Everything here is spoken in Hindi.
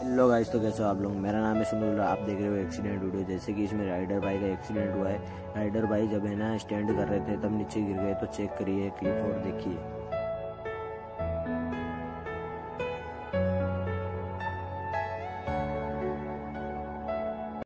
हेलो गाइस, तो कैसे हो आप लोग। मेरा नाम है सुनील, आप देख रहे हो एक्सीडेंट वीडियो। जैसे कि इसमें राइडर भाई का एक्सीडेंट हुआ है। राइडर भाई जब है ना स्टैंड कर रहे थे तब नीचे गिर गए। तो चेक करिए क्लिप और देखिए।